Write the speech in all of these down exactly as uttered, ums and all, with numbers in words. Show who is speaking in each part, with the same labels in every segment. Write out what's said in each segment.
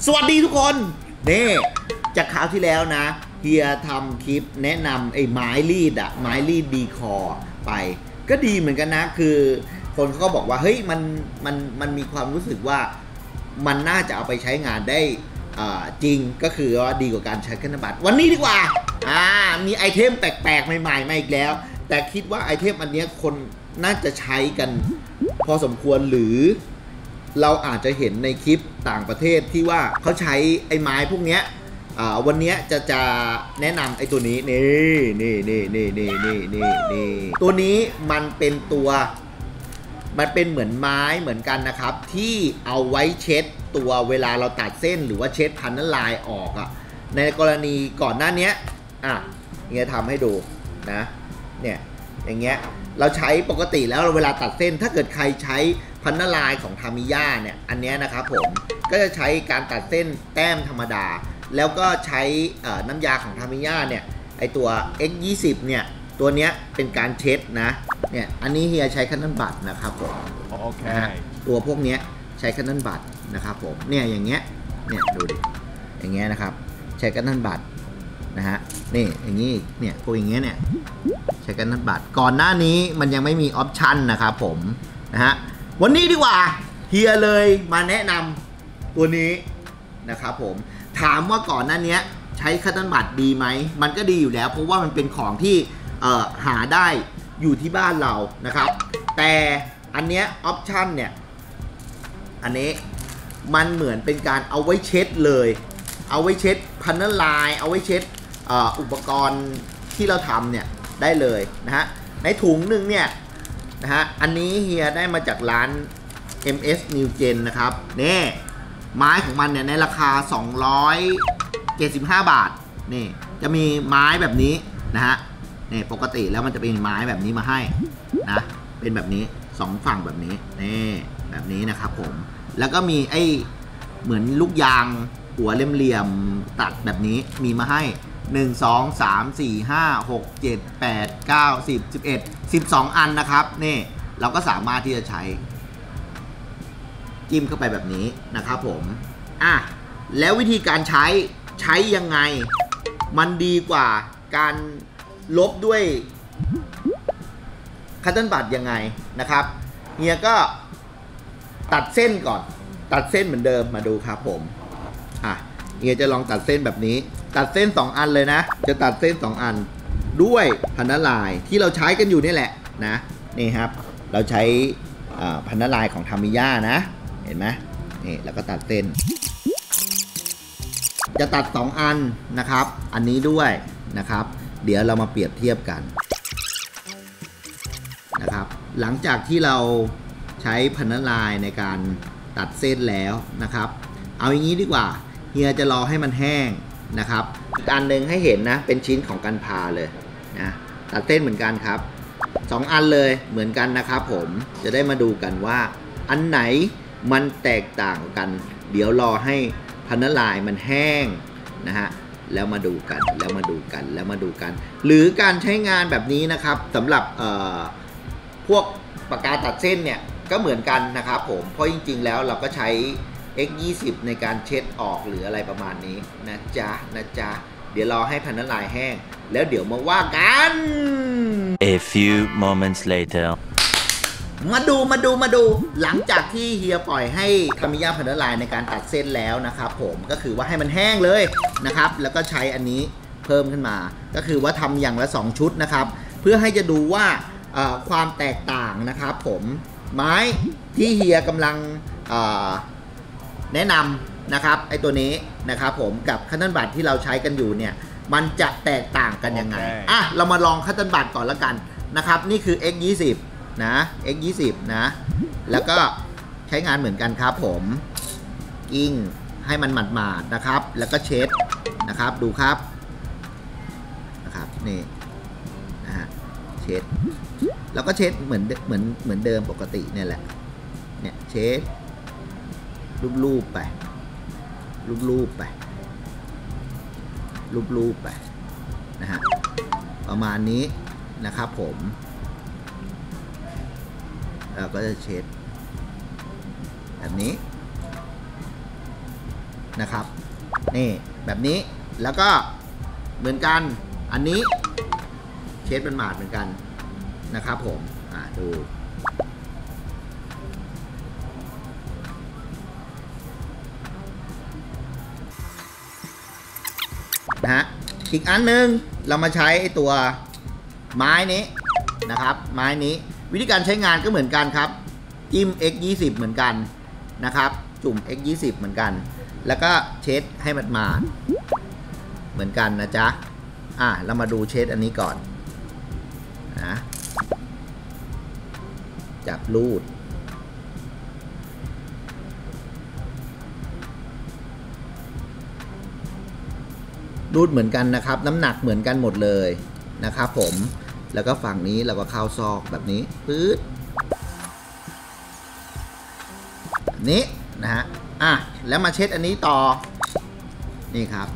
Speaker 1: สวัสดีทุกคนนี่จากคราวที่แล้วนะเฮียทำคลิปแนะนำไอ้ไม้รีดอะไม้รีดดีคอร์ไปก็ดีเหมือนกันนะคือคนเขาก็บอกว่าเฮ้ยมันมันมันมีความรู้สึกว่ามันน่าจะเอาไปใช้งานได้จริงก็คือว่าดีกว่าการใช้ธนบัตรวันนี้ดีกว่าอ่ามีไอเทมแปลกๆใหม่ๆมาอีกแล้วแต่คิดว่าไอเทมอันนี้คนน่าจะใช้กันพอสมควรหรือเราอาจจะเห็นในคลิปต่างประเทศที่ว่าเขาใช้ไอ้ไม้พวกนี้วันนี้จะจะแนะนำไอ้ตัวนี้นี่นี่นี่นี่นี่นี่นี่นี่ตัวนี้มันเป็นตัวมันเป็นเหมือนไม้เหมือนกันนะครับที่เอาไว้เช็ดตัวเวลาเราตัดเส้นหรือว่าเช็ดพันธุ์ลายออกอ่ะในกรณีก่อนหน้านี้อ่ะเนี่ยทำให้ดูนะเนี่ยอย่างเงี้ยเราใช้ปกติแล้วเวลาตัดเส้นถ้าเกิดใครใช้พันธุ์ลายของทามิยาเนี่ยอันนี้นะครับผมก็จะใช้การตัดเส้นแต้มธรรมดาแล้วก็ใช้น้ำยาของทามิยาเนี่ยไอตัว เอ็กซ์ ยี่สิบ เนี่ยตัวเนี้ยเป็นการเช็ดนะเนี่ยอันนี้เฮียใช้คัตเติ้ลบัตนะครับผมโอเคตัวพวกเนี้ยใช้คัตเติ้ลบัตนะครับผมเนี่ยอย่างเงี้ยเนี่ยดูดิอย่างเงี้ยนะครับใช้คัตเติ้ลบัตนะฮะนี่อย่างงี้เนี่ยพวกอย่างเงี้ยเนี่ยใช้คัตเติ้ลบัตก่อนหน้านี้มันยังไม่มีออปชันนะครับผมนะฮะวันนี้ดีกว่าเฮียเลยมาแนะนำตัวนี้นะครับผมถามว่าก่อนหน้านี้ใช้คัตเติ้ลบัตดีไหมมันก็ดีอยู่แล้วเพราะว่ามันเป็นของที่หาได้อยู่ที่บ้านเรานะครับแต่อันเนี้ยออปชันเนี่ยอันนี้มันเหมือนเป็นการเอาไว้เช็ดเลยเอาไว้เช็ดพันธุ์ลายเอาไว้เช็ดอุปกรณ์ที่เราทำเนี่ยได้เลยนะฮะในถุงหนึ่งเนี่ยนะฮะอันนี้เฮียได้มาจากร้าน เอ็ม เอส New Gen นะครับนี่ไม้ของมันเนี่ยในราคาสองร้อยเจ็ดสิบห้าบาทนี่จะมีไม้แบบนี้นะฮะนี่ปกติแล้วมันจะเป็นไม้แบบนี้มาให้นะเป็นแบบนี้สองฝั่งแบบนี้นี่แบบนี้นะครับผมแล้วก็มีไอ้เหมือนลูกยางหัวเหลี่ยมๆตัดแบบนี้มีมาให้หนึ่ง สอง สาม สี่ ห้า หก เจ็ด แปด เก้า สิบ สิบเอ็ด สิบสองอันนะครับนี่เราก็สามารถที่จะใช้จิ้มเข้าไปแบบนี้นะครับผมอ่ะแล้ววิธีการใช้ใช้ยังไงมันดีกว่าการลบด้วยคัตเติ้ลบัตยังไงนะครับเฮียก็ตัดเส้นก่อนตัดเส้นเหมือนเดิมมาดูครับผมอ่ะเฮียจะลองตัดเส้นแบบนี้ตัดเส้นสองอันเลยนะจะตัดเส้นสองอันด้วยพันธุ์ลายที่เราใช้กันอยู่นี่แหละนะนี่ครับเราใช้พันธุ์ลายของทามิยานะเห็นไหมนี่แล้วก็ตัดเส้นจะตัดสองอันนะครับอันนี้ด้วยนะครับเดี๋ยวเรามาเปรียบเทียบกันนะครับหลังจากที่เราใช้พันธุ์ลายในการตัดเส้นแล้วนะครับเอาอย่างนี้ดีกว่าเฮียจะรอให้มันแห้งนะครับอีกอันหนึ่งให้เห็นนะเป็นชิ้นของกันพาเลยนะตัดเส้นเหมือนกันครับสองอันเลยเหมือนกันนะครับผมจะได้มาดูกันว่าอันไหนมันแตกต่างกันเดี๋ยวรอให้พันธุ์ลายมันแห้งนะฮะแล้วมาดูกันแล้วมาดูกันแล้วมาดูกันหรือการใช้งานแบบนี้นะครับสำหรับพวกปากกาตัดเส้นเนี่ยก็เหมือนกันนะครับผมเพราะจริงๆแล้วเราก็ใช้ เอ็กซ์ ยี่สิบ ในการเช็ดออกหรืออะไรประมาณนี้นะจ๊ะนะจ๊ะเดี๋ยวรอให้พันธุ์ลายแห้งแล้วเดี๋ยวมาว่ากัน
Speaker 2: A few moments later
Speaker 1: มาดูมาดูมาดูหลังจากที่เฮียปล่อยให้ทามิยาพันธุ์ลายในการตัดเส้นแล้วนะครับผมก็คือว่าให้มันแห้งเลยนะครับแล้วก็ใช้อันนี้เพิ่มขึ้นมาก็คือว่าทำอย่างละสองชุดนะครับเพื่อให้จะดูว่าความแตกต่างนะครับผมไม้ที่เฮียกำลังแนะนำนะครับไอตัวนี้นะครับผมกับคัตเติ้ลบัตที่เราใช้กันอยู่เนี่ยมันจะแตกต่างกันยังไง okay. อ่ะเรามาลองคัตเติ้ลบัตก่อนละกันนะครับนี่คือ เอ็กซ์ ยี่สิบ นะ เอ็กซ์ ยี่สิบ นะแล้วก็ใช้งานเหมือนกันครับผมกิ้งให้มันหมาดๆนะครับแล้วก็เช็ดนะครับดูครับนะครับนี่นะฮะเช็ดแล้วก็เช็ดเหมือนเหมือนเหมือนเดิมปกติเนี่ยแหละเนี่ยเช็ดรูปๆไปรูปๆไปรูปๆไปนะฮะประมาณนี้นะครับผมเราก็จะเช็ดแบบนี้นะครับนี่แบบนี้แล้วก็เหมือนกันอันนี้เช็ดเป็นหมาดเหมือนกันนะครับผมอ่าดูนะฮะอีกอันนึงเรามาใช้ตัวไม้นี้นะครับไม้นี้วิธีการใช้งานก็เหมือนกันครับจิ้ม เอ็กซ์ ยี่สิบ เหมือนกันนะครับจุ่ม เอ็กซ์ ยี่สิบ เหมือนกันแล้วก็เช็ดให้มันมาเหมือนกันนะจ๊ะอ่ะเรามาดูเช็ดอันนี้ก่อนนะจับรูดรูดเหมือนกันนะครับน้ำหนักเหมือนกันหมดเลยนะครับผมแล้วก็ฝั่งนี้เราก็เข้าซอกแบบนี้ปื๊ดแบบนี้นะฮะอ่ะแล้วมาเช็ดอันนี้ต่อนี่ครับ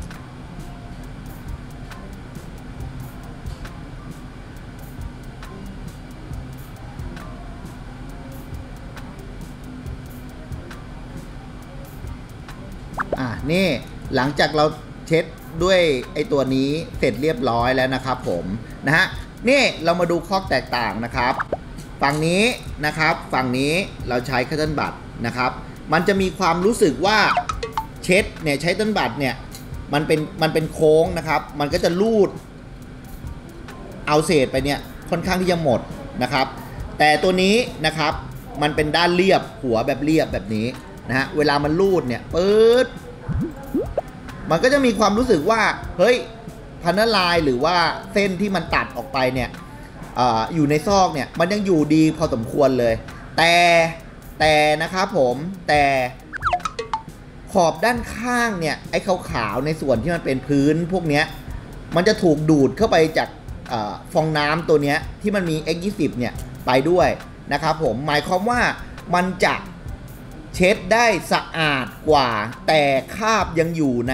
Speaker 1: อ่ะนี่หลังจากเราเช็ดด้วยไอตัวนี้เสร็จเรียบร้อยแล้วนะครับผมนะฮะนี่เรามาดูข้อแตกต่างนะครับฝั่งนี้นะครับฝั่งนี้เราใช้คัตเติ้ลบัดนะครับมันจะมีความรู้สึกว่าเช็ดเนี่ยใช้ต้นบัตรเนี่ยมันเป็นมันเป็นโค้งนะครับมันก็จะลูดเอาเศษไปเนี่ยค่อนข้างที่จะหมดนะครับแต่ตัวนี้นะครับมันเป็นด้านเรียบหัวแบบเรียบแบบนี้นะฮะเวลามันลูดเนี่ยปื๊ดมันก็จะมีความรู้สึกว่าเฮ้ยพันธลายหรือว่าเส้นที่มันตัดออกไปเนี่ย อ, อยู่ในซอกเนี่ยมันยังอยู่ดีพอสมควรเลยแต่แต่นะครับผมแต่ขอบด้านข้างเนี่ยไอ้ขาวๆในส่วนที่มันเป็นพื้นพวกเนี้ยมันจะถูกดูดเข้าไปจากอฟองน้ำตัวเนี้ยที่มันมี เอ็กซ์ ยี่สิบ เนี่ยไปด้วยนะครับผมหมายความว่ามันจะเช็ดได้สะอาดกว่าแต่คราบยังอยู่ใน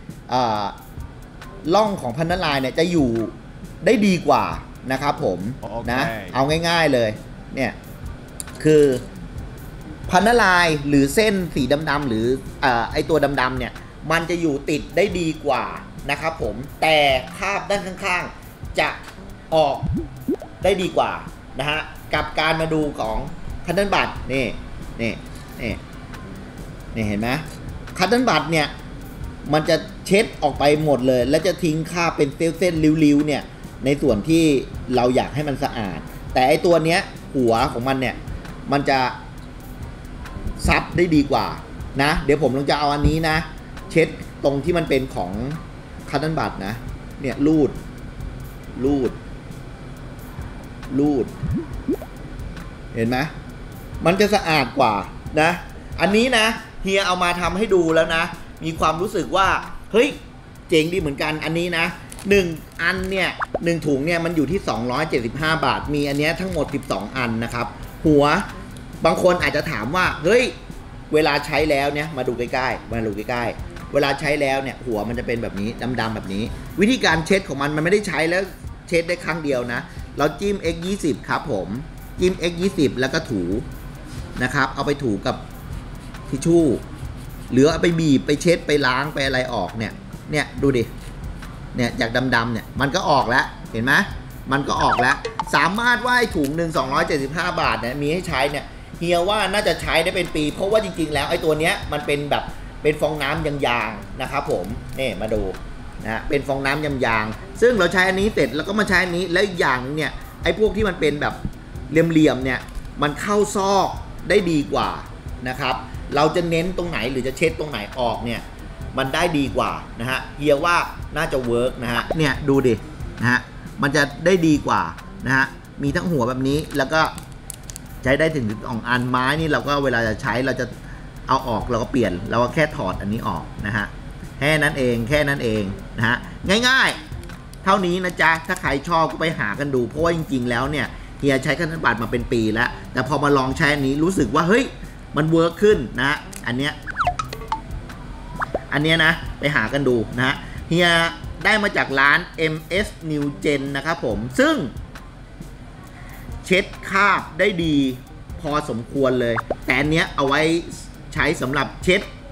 Speaker 1: ร่องของพันธลายเนี่ยจะอยู่ได้ดีกว่านะครับผม okay. นะเอาง่ายๆเลยเนี่ยคือพันธลายหรือเส้นสีดำๆหรืออไอตัวดำๆเนี่ยมันจะอยู่ติดได้ดีกว่านะครับผมแต่คราบด้านข้างๆจะออกได้ดีกว่านะฮะกับการมาดูของคัตเติ้ลบัดนี่นี่นี่นี่เห็นไหมคัตเติ้ลบัดเนี่ยมันจะเช็ดออกไปหมดเลยและจะทิ้งคราบเป็นเส้นๆริ้วๆเนี่ยในส่วนที่เราอยากให้มันสะอาดแต่ไอตัวเนี้ยหัวของมันเนี่ยมันจะซับได้ดีกว่านะเดี๋ยวผมลองจะเอาอันนี้นะเช็ดตรงที่มันเป็นของคัตเติ้ลบัดนะเนี่ยลูดลูดลูดเห็นไหมมันจะสะอาดกว่านะอันนี้นะเฮียเอามาทำให้ดูแล้วนะมีความรู้สึกว่าเฮ้ยเจ๋งดีเหมือนกันอันนี้นะหนึ่งอันเนี่ยหนึ่งถุงเนี่ยมันอยู่ที่สองร้อยเจ็ดสิบห้าบาทมีอันนี้ทั้งหมดสิบสองอันนะครับหัวบางคนอาจจะถามว่าเฮ้ยเวลาใช้แล้วเนี่ยมาดูใกล้ๆมาดูใกล้ๆเวลาใช้แล้วเนี่ยหัวมันจะเป็นแบบนี้ดำๆแบบนี้วิธีการเช็ดของมันมันไม่ได้ใช้แล้วเช็ดได้ครั้งเดียวนะเราจิ้ม เอ็กซ์ ยี่สิบ ครับผมจิ้ม เอ็กซ์ ยี่สิบ แล้วก็ถูนะครับเอาไปถูกับทิชชู่หรือเอาไปบีบไปเช็ดไปล้างไปอะไรออกเนี่ยเนี่ยดูดิเนี่ยจากดำๆเนี่ยมันก็ออกแล้วเห็นไหมมันก็ออกแล้วสามารถว่าถุงหนึ่งสองร้อยเจ็ดสิบห้าบาทเนี่ยมีให้ใช้เนี่ยเฮียว่าน่าจะใช้ได้เป็นปีเพราะว่าจริงๆแล้วไอ้ตัวเนี้ยมันเป็นแบบเป็นฟองน้ำยางๆนะครับผมนี่มาดูนะเป็นฟองน้ำยางๆซึ่งเราใช้อันนี้เสร็จแล้วก็มาใช้อันนี้แล้วอีกอย่างนึงเนี่ยไอ้พวกที่มันเป็นแบบเหลี่ยมๆเนี่ยมันเข้าซอกได้ดีกว่านะครับเราจะเน้นตรงไหนหรือจะเช็ดตรงไหนออกเนี่ยมันได้ดีกว่านะฮะเฮียว่าน่าจะเวิร์กนะฮะเนี่ยดูดินะฮะมันจะได้ดีกว่านะฮะมีทั้งหัวแบบนี้แล้วก็ใช้ได้ถึงสองอันไม้นี่เราก็เวลาจะใช้เราจะเอาออกเราก็เปลี่ยนเราก็แค่ถอดอันนี้ออกนะฮะแค่นั้นเองแค่นั้นเองนะฮะง่ายๆเท่านี้นะจ๊ะถ้าใครชอบก็ไปหากันดูเพราะว่าจริงๆแล้วเนี่ยเฮียใช้คัตเติ้ลบัดมาเป็นปีแล้วแต่พอมาลองใช้อันนี้รู้สึกว่าเฮ้ยมันเวิร์กขึ้นนะอันเนี้ยอันเนี้ยนะไปหากันดูนะฮะเฮียได้มาจากร้าน เอ็ม เอส New Gen นะครับผมซึ่งเช็ดคราบได้ดีพอสมควรเลยแต่อันเนี้ยเอาไว้ใช้สำหรับเช็ด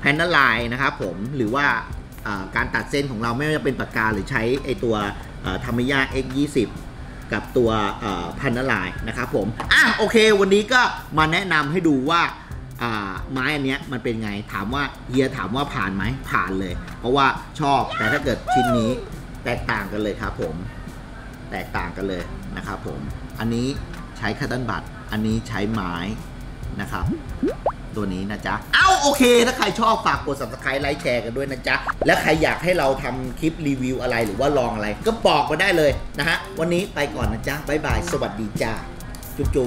Speaker 1: แพนนาไลน์นะครับผมหรือว่าการตัดเส้นของเราไม่ว่าจะเป็นปากกาหรือใช้ไอตัวทามิยา เอ็กซ์ ยี่สิบ กับตัวแพนนาไลน์นะครับผมอ่ะโอเควันนี้ก็มาแนะนำให้ดูว่าไม้อันเนี้ยมันเป็นไงถามว่าเฮียถามว่าผ่านไหมผ่านเลยเพราะว่าชอบแต่ถ้าเกิดชิ้นนี้แตกต่างกันเลยครับผมแตกต่างกันเลยนะครับผมอันนี้ใช้คัตเติ้ลบัตอันนี้ใช้ไม้นะครับตัวนี้นะจ๊ะเอ้าโอเคถ้าใครชอบฝากกด ซับสไครบ์ ไลค์แชร์กันด้วยนะจ๊ะและใครอยากให้เราทำคลิปรีวิวอะไรหรือว่าลองอะไรก็บอกมาได้เลยนะฮะวันนี้ไปก่อนนะจ๊ะบ๊ายบายสวัสดีจ้าจุ๊บจุ๊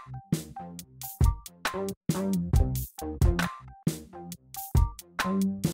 Speaker 1: บ